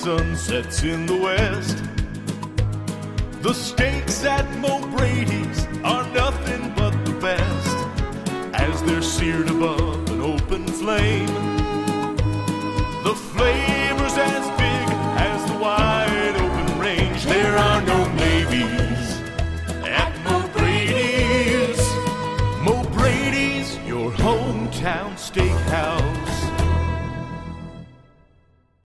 sun sets in the west. The steaks at Mo Brady's